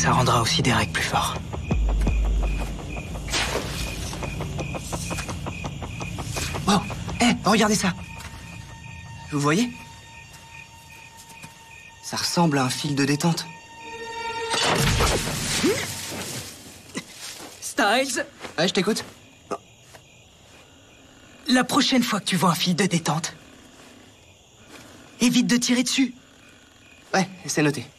ça rendra aussi Derek plus fort. Oh, regardez ça. Vous voyez? Ça ressemble à un fil de détente. Styles? Ouais, je t'écoute. La prochaine fois que tu vois un fil de détente, évite de tirer dessus. Ouais, c'est noté.